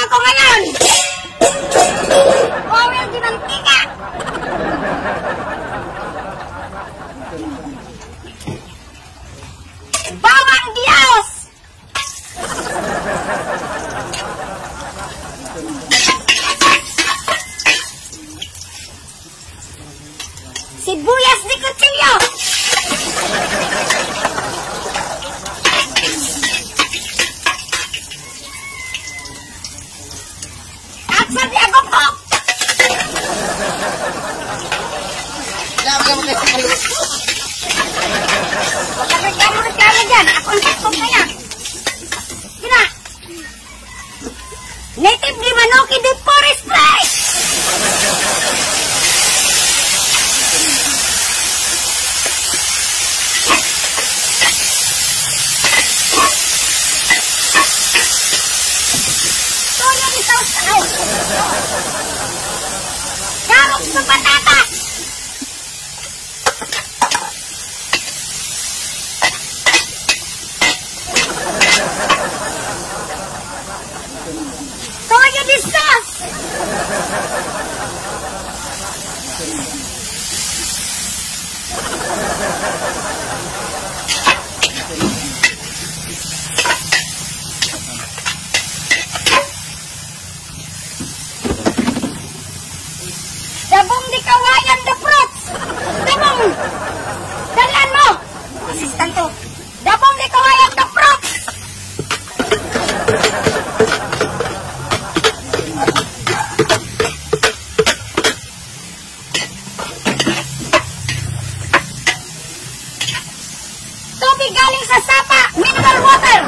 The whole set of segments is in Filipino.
ko ngayon. Oil di mantika. Bawang Diyos. Sibuyas di kutsilyo. Atsa di agokok. Magkakareklamo dyan. Ako ang sakot na yan. Gina. Native Limanoki de Forest Price. Toyo di saus tayo. Carrots na patatas. Toyo di sauce. Dabong di kawayan the fruits. Dabong. Dalan mo. Assistant to. Dabong di kawayan the fruits. Tubig galing sa sapa. Mineral water.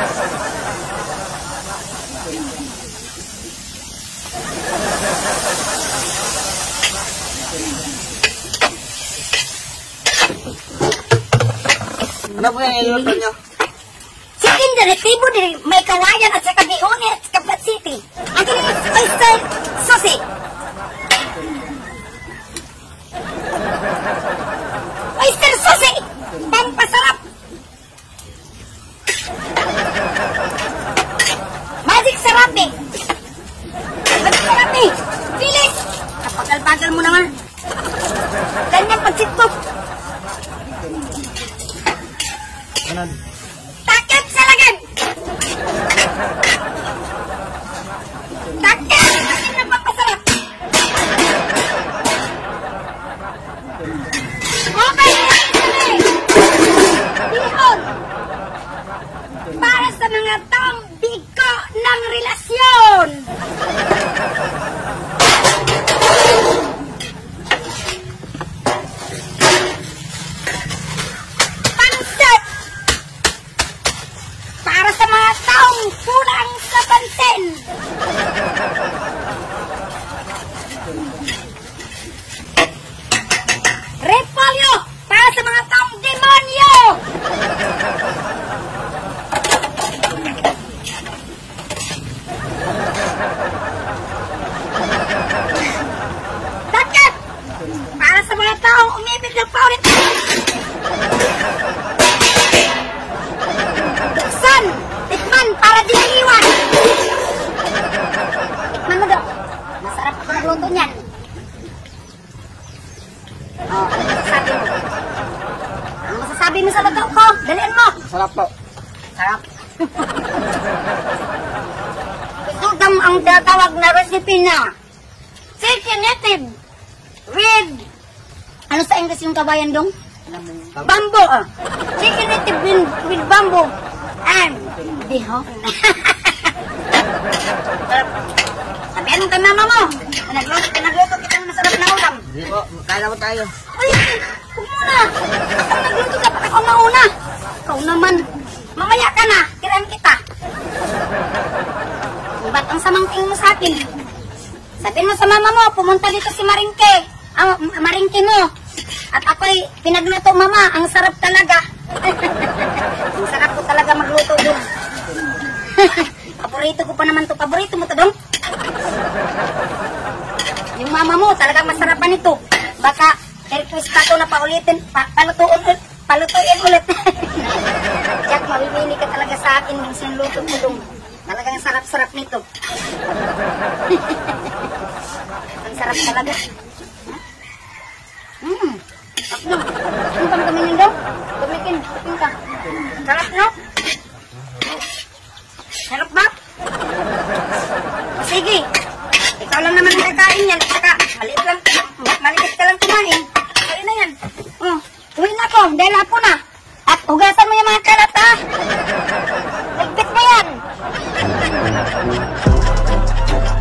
Ano po yung iluluto nyo? Chicken directivo di may kawayan at saka bihon at Kablat City. Ang kinilig oyster susi. Oyster susi. Pampasarap. Magic Sarapi. Magic Sarapi. Bilis. Kapagal-bagal mo naman. Ganyan pagsitkop. Ano? Takip sa lagan. Takip. Takip na pampasarap. Okay. Bihon. Para sa mga taong bigo ng relasyon. Pansit. Para sa mga taong kulang sa pansin. Repolyo. Para sa mga taong demonyo. Takip. Para sa mga taong umibig ng paulit. Buksan. Tikman para di iwan. Tikman mo daw. Masarap ako nagluto niyan. Oh, ano masasabi mo? Ano masasabi mo sa luto ko? Dalian mo. Sarap po. Sarap. Ito ang tatawag na recipe na chicken native with ano sa English yung kabayan dong? Bamboo. Chicken native with bamboo and bihon. Sabihan mo kay mama mo. Nagluto kita ng masarap na ulam. Hindi po. Kaya po tayo. Ay, huwag muna. Ako nagluto dapat ako mauna. Ikaw naman. Mamaya ka na. Kiraan kita. Ba't ang samangking mo sa akin? Sabihin mo sa mama mo, pumunta dito si Maringke. Maringke mo. At ako'y pinagluto mama. Ang sarap talaga. Ang sarap ko talaga magluto doon. Paborito ko pa naman to. Paborito mo to dong? Yung mama mo, talagang masarapan ito. Baka, request ako na paulitin, palutuin ulit. Jack, mabibili ka talaga sa akin yung sinluto mo dong. Talaga ang sarap-sarap nito. Ang sarap talaga. Takdo. Ang pangkaminin daw. Tumikin ka. Sarap, no? Sarap ba? O, sige. Ikaw lang naman ang kakain yan. Saka, maliit ka lang kumain. Kaya na yan. Uwi na ko. Dahil apo na. At hugasan mo yung mga kalat, ha? Ligpit mo yan.